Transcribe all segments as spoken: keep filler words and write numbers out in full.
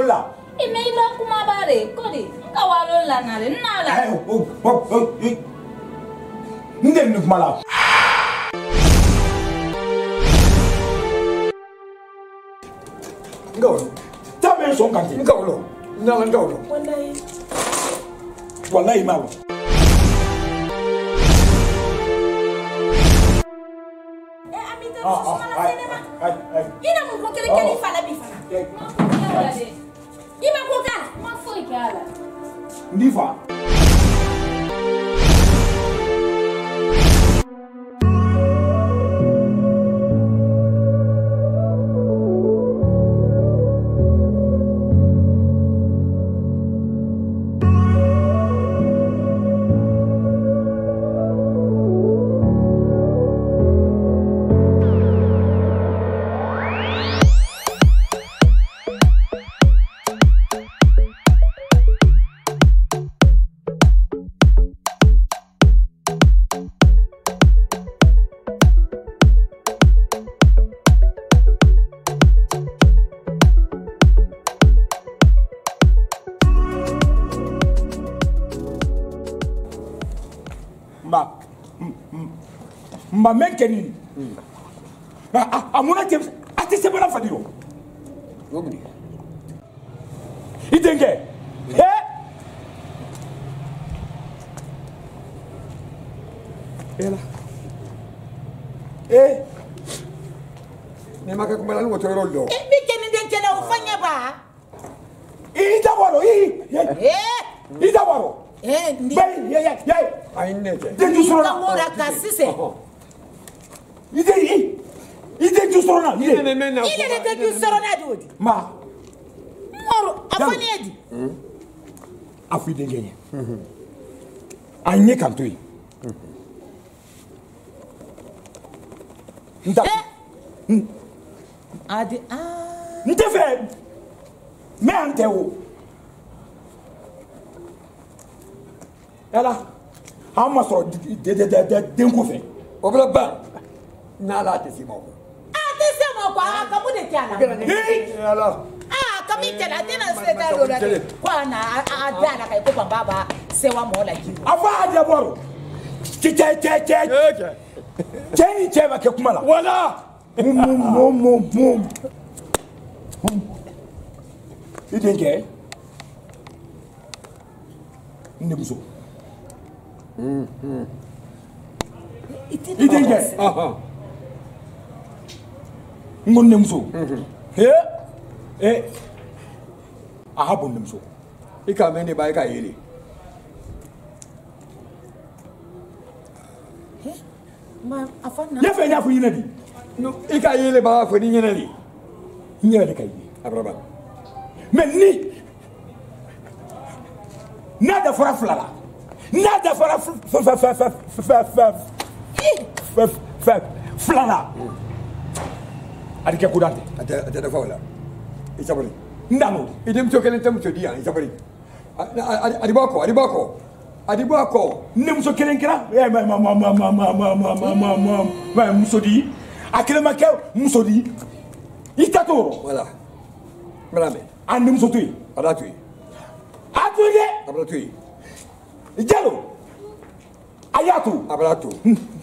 la. E me iba kuma bare kodi. Ka walo la nare nala. Eh oh oh oh. Ndem ni kuma la. Ngawlo. Tabe son kanti. Ngawlo. Nala ngawlo. Wallahi. Wallahi mawo. Ah, ah, ay, ay, ay. Ina mo ko kele kele fala bi fala. Ima ko ka, ma foi kala. Ndifa. Ma men keni a mona te ati se bala fadi yo ngomni idenge eh ela eh ne maka kumala ngo to rollo e bi keni den kena ufanya ba i daboro i eh i daboro eh ndi bay ye ye ye ay nete den du soro ka mora ka sise ide i ide du soro na ide ile ne du soro na dodi ma moro afani edi afu ide ngenye anye kanto yi nda adi ah ntefe me ante wo ela ama so de de de den ko fe obla ba na la te simo ah te simo kwa ka mu de tiala eh ala ah ka mi tela tena se da lo la kwa na ada na kai ko baba se wa mo la ji afa adia boro che che che che che ni che ba ke kumala wala mum mum mum mum idenge ne buso mm mm idenge aha ngonne muso he eh aha bonne muso ika mene ba ika yele he ma afana ya fe nya fu yina di no ika yele ba fu ni yina di nyele kai abraba mais ni nada fara flala nada fara flala adike kudante ate ate da fawla isabari ndano idem to kelen tam to dia isabari adibako adibako adibako nem so kelen kra eh ma ma ma ma ma ma ma ma ma ma musodi akele make musodi itato voilà madame andum so tuy ada tuy atuye abla tuy jalo ayatu abla tu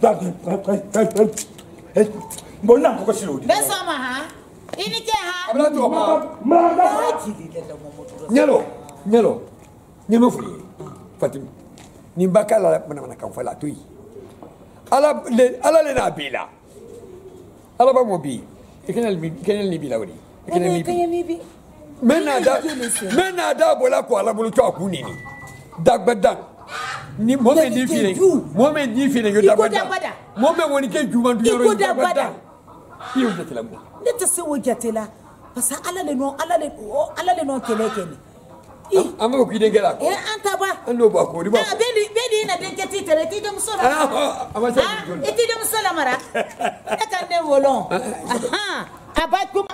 bona ko silo di besama ha ini ke ha abla tu ma nyalo nyalo nyalo furi fatim ni bakala mana mana kan fala tuy ala le ala le na bila ala ba mo bi ikenal bi ikenal ni bila wori ikenal ni bi mena da mena da bola ko ala bulu to akuni ni dagbadan ni mo me ni file mo me ni file yo dagbadan mo me woni ke juma du yoro dagbadan iyo jetela mo ndete se wo jetela pasa ala le no ala le ala le no kele kele amma ko kiden gela ko eh anta ba ando ba ko riba ah beli beli na den keti tere ti dem sala ah amma sa ah ti dem sala mara e kan ne volon ah aba ko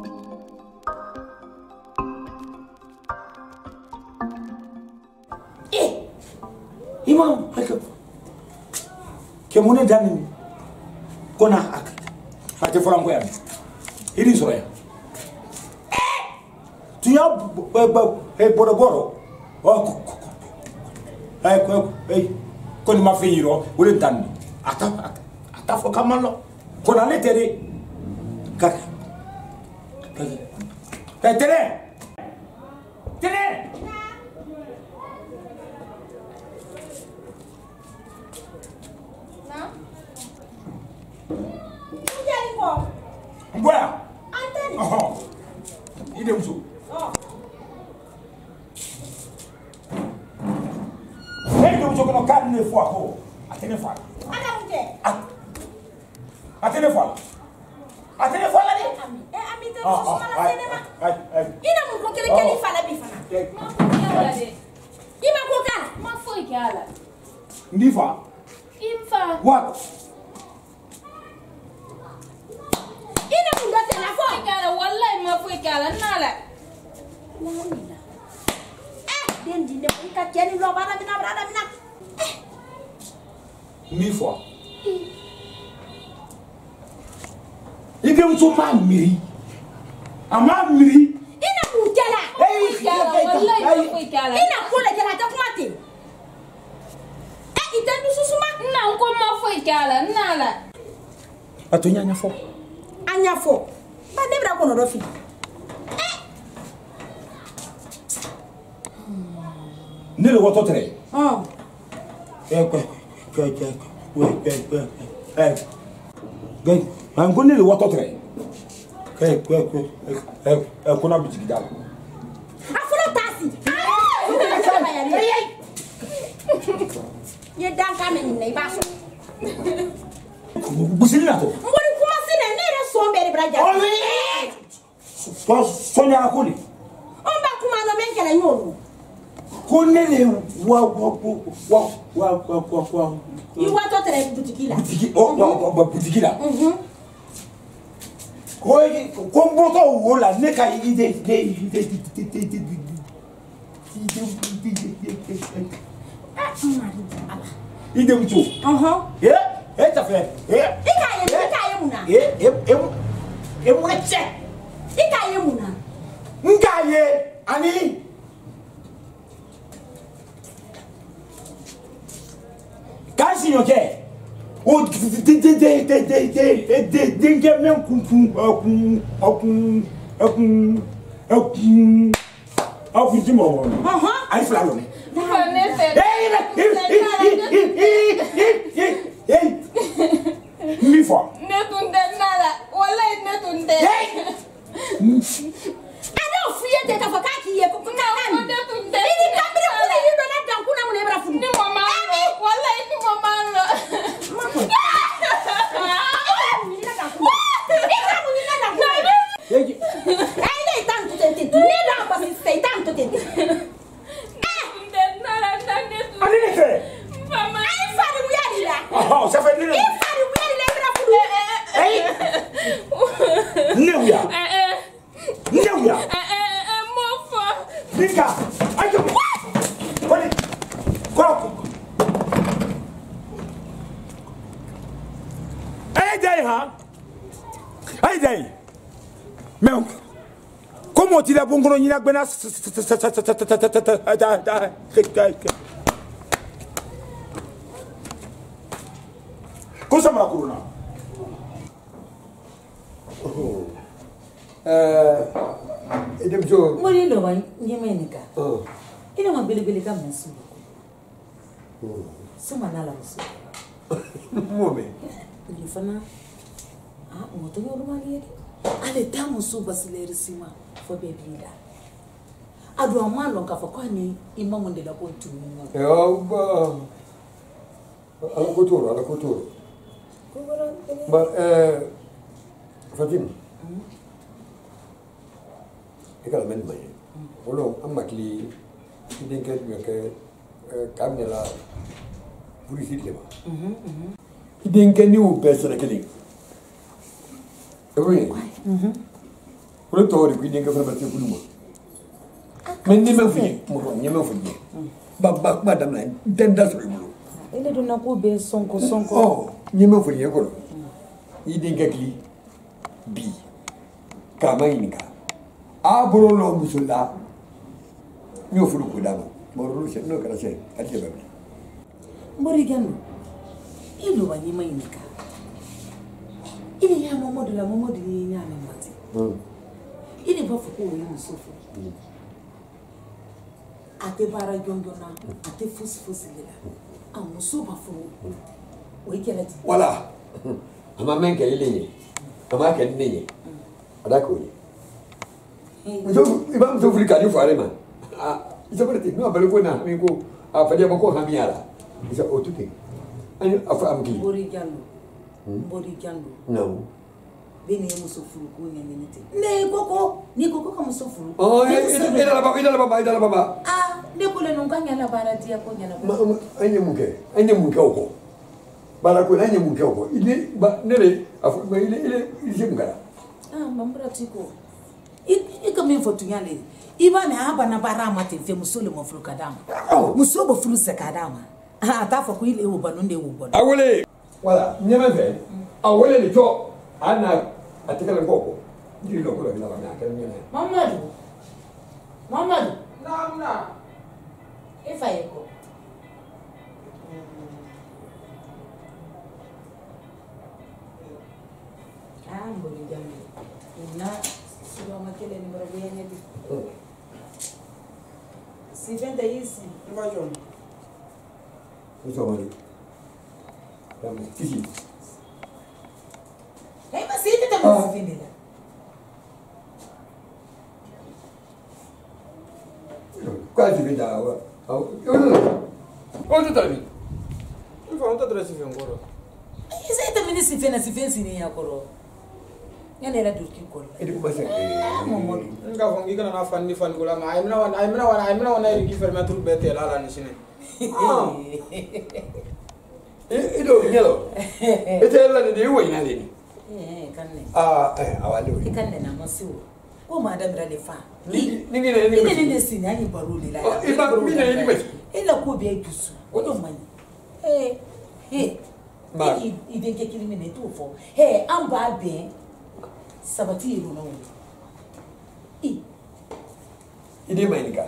eh imam ke mo ne dani kona ak ate foram ko yam idi so ya Tu as un boroboro. Oh, hey, quand il m'a fait hier, où est-ce que attends, attends, faut quand même là. Qu'on allait t'aider. Qu'est-ce que t'aider? T'aider? Voilà. Oh, il est où? Oh. Et donc je connais quatre neuf fois quoi? Attendez fois. Attendez fois. Attendez fois là. Eh ami te so mala cinéma. Ina mun ko kele kele fala bi fana. Ima ko kala. Ma foi kala. Ndifa. Imfa. What? Ina mun do telefone kala wallahi ma foi kala nala. Lamina. Eh den dinde ko ka keni lo bara mina bara mina. Mille fois. Il est où ton mari? A ma mari. Ina mun kala. Eh kala wallahi ma foi kala. Ina ko le kala ta kuma te. Eh ita du susuma. Na ko ma foi kala nala. Atonya nya fo. Anya fo. Ba debra ko no do fi. Ne le woto tre. Oh. Eh quoi? Quoi quoi? Ouais, quoi quoi? Eh. Gay, an ko ne le woto tre. Eh quoi quoi? Eh, eh ko na bitiki dal. Afula tasi. Ye dan kamen ne ba so. Busini na to. Ngori kuma sine ne re so mbere braja. Oh oui. So sonya akoli. On ba kuma no men kele nyoro. Ko ne le wa wa wa wa wa wa wa. You want to tell boutique là. Boutique oh wa boutique là. Mhm. Ko ko mboto wo la ne ka ide ide ide ide ide mucho. Mhm. Eh, eh ta fait. Eh. Ikaye, ikaye muna. Eh, eh, eh. Eh mo che. Ikaye muna. Ngaye ani. Kasi yo ke. O de de de de de de de de nge men kun kun kun kun kun kun kun ti mo. Mhm. Ai fla lo ne. Fa ne fe. Hey! Mi fo. Ne tunde nala. Wallahi ne tunde. Ano fiye de ta foka ki ye ko na nan. Ne tunde. Ini kambre ko ne yido na dan kuna mu ne bra fu. Ni mama. Wallahi ni mama. Ai dai tanto tente. Ne da pa si sei tanto tente. Tunde nala nane tunde. Ani ne fe. Mama. Ai fa di mu ya di la. Oh, ça fait dire. Ai fa di mu ya di la bra fu. Hey! Ne ya. Eh eh. Ne ya. Eh eh eh mo fa. Nika. Ayo. Kole. Ko. Hey day ha. Hey day. Mais comment tu l'as bon gros ni la bena cosa ma corona eh edem jo ngori ndo ba nyemenika oh ina mabele bele kama nsubu oh sema nala nsubu mobe ilifana ah moto yo rumani yake ale tamu suba sileri sima fo bebida adu amano kafa kwani imamu ndela ko tuminga yo ba ala kotoro ala kotoro ba eh Fatim ekala men baye wolo amakli dinke ke kamela publicité ba mhm mhm dinke ni u pesere keli oui mhm wolo to ri dinke fa ba te kuluma men ni me fuye mo ni me fuye ba ba ba dam na denda so ibulo ile dona ko be sonko sonko oh ni me fuye ko i dinke kli bi kama inika abrolo musulla nyo fulu kudama morulu se no kala se ati babi mbori gano ilo wanyima inika ili ya momodu la momodu ni nyame mati mm ili bofu ko wi musufu ate bara jongona ate fusi fusi lela amuso bafu o ikela ti wala ama menga ile ni ama ka ni adako ni Muso iba muso fuli kadi fare ma. Ah, isa berarti no abale ko na minggu apa dia bako hamiara. Isa otuke. Ani afa amki. Bori jando. Bori jando. No. Bini muso fulu ko nyane nete. Ne koko, ni koko ka muso fulu. Oh, ida ida la baba, ida la baba, ida la baba. Ah, ne ko le nunganya la barati ya ko nyana. Ma anye muke, anye muke oko. Bara ko anye muke oko. Ile ba nele afu ile ile ile mukara. Ah, mambra tiko. Ika min fotu nyale iba me aba na barama te fe musole mo fulu kadama muso bo fulu se kadama ata fo ku ile wo banu nde wo banu awole wala nyeme fe awole ni to ana atikala ngoko ndiri lo kula bila bana kala nyeme mamadu mamadu namna ifa yeko ah mbodi jamu na Sudah makin ni berbiaya di. Si vende isi. Mbajom. Muso mari. Kamu tisi. Hei masih itu tak masih vende lah. Kau si vende awak. Awak. Oh tu tadi. Ifa onta dresi vengoro. Isa itu mini si vende si vende sini ya koro. Yana la durki kolla. Ini kumasa. Momodu. Nga fongi kana na fandi fandi kula ma aymna wan aymna wan aymna wan ay gi fermatul bete la la ni sine. Ah. Eh itu nyalo. Itu la ni dewi ina ni. Eh kanne. Ah eh awali. Kanne na masiwo. Ko madam ra le fa. Ni ni ni ni. Ni ni sini ani baruli la. Oh iba mi ni ni basi. Ila ko be gisu. O do mani. Eh eh. Ma. Ibe ke kilimi ne to fo. Eh amba be. Sabati iru na wuri. I. Ide mai nika.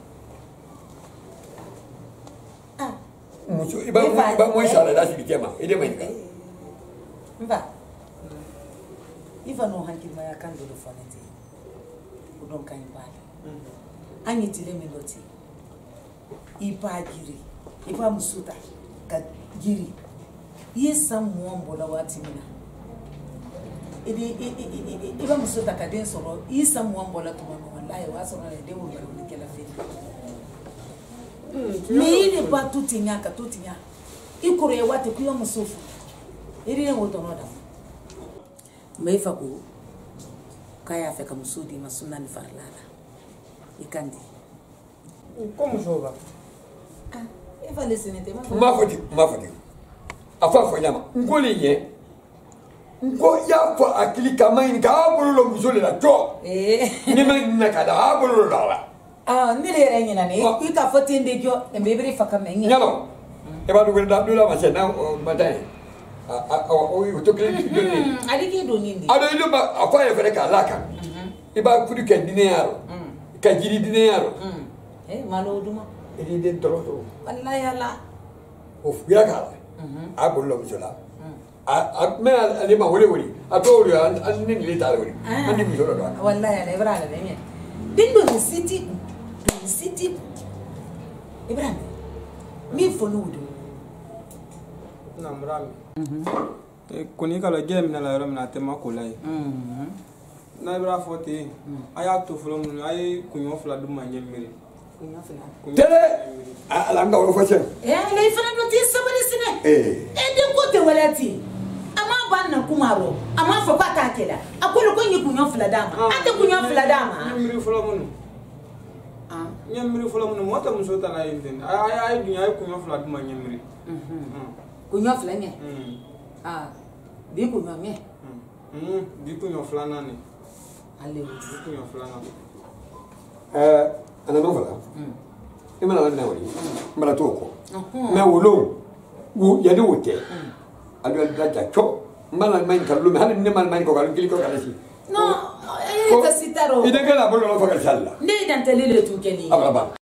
Ah. Muso iba iba mo shala dasi bitema. Ide mai nika. Mba. Iva no hankil maya kan do fonete. Udon kan bala. Anyi tire me loti. Ipa giri. Ipa musuta ka giri. Yesam mo mbola watimina. Idi iba muso takaden soro isa muambola tumano wallahi wasoro ne de wo bari kela fe me ile ba tutinya ka tutinya ikure wate kuyo musofu iri ngo to noda me fa ko kaya fe ka musudi masuna ni farlala ikandi Como joga? ah e fale senete ma Mafoti mafoti. Afa fo nyama. Ngoli nye. Ngo ya fo akili kama ini ka bolo muzole la to eh ni ma na ka da bolo la ah ni le renyi na ne i ka foti inde jo e bebere faka mengi nyalo e ba du da du la ma se na matin a o o to kle ni ali ke do nindi ado ile ba afa ya fere ka la kan e ba kudi ke dinero ka jiri dinero eh malo duma e di den toro to wallahi ala o fuya ka a bolo muzola a me ali ma wole wole a to wole an ni ni ta wole an ni muzola do wallahi ala ibrahim de me dindo ni city do city ibrahim mi fonu wudu Na mrami. Te kuni kala game na la rom na tema kolai. mhm Na ibra forty. Aya to from ay kunyo fla du manye miri. kunya fina tele ala nga wolo fase eh le fina do ti sabari sine eh e de ko te walati ama ban na kumaro ama fa kwata keda akolo ko nyi kunya fila dama ate kunya fila dama Miri fla munu. ah Nyamiri fla munu mota musota na yinden. Ay ay dunya ay kunyo fla du manye miri. mhm kunya fila nye Mm. ah bi kunya me Mm. Di kunyo fla nani. ale Di kunyo fla nani. eh ana no fala e mana na wali mara to ko me wolo wo ya de wote adu da ja cho mala mai kallu me hanin ne mal mai ko galu kili ko kala si no ay ne ka sitaro ide kana bolo no fakar salla ne dan tele le tu keni ababa